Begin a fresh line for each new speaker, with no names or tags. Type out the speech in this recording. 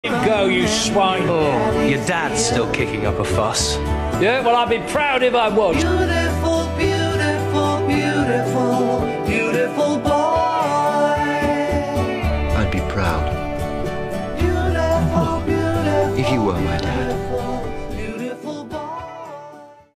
Go, you swine.
Oh, your dad's still kicking up a fuss.
Yeah, well, I'd be proud if I was.
Beautiful, beautiful, beautiful, beautiful boy.
I'd be proud
Beautiful, beautiful.
if you were my dad.